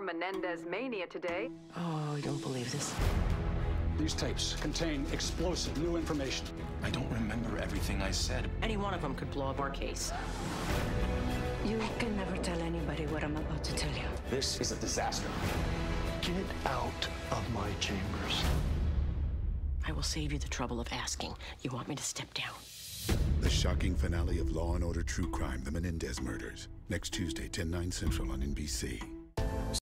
Menendez mania today. Oh, I don't believe this. These tapes contain explosive new information. I don't remember everything I said. Any one of them could blow up our case. You can never tell anybody what I'm about to tell you. This is a disaster. Get out of my chambers. I will save you the trouble of asking. You want me to step down? The shocking finale of Law & Order True Crime, The Menendez Murders. Next Tuesday, 10/9 Central on NBC.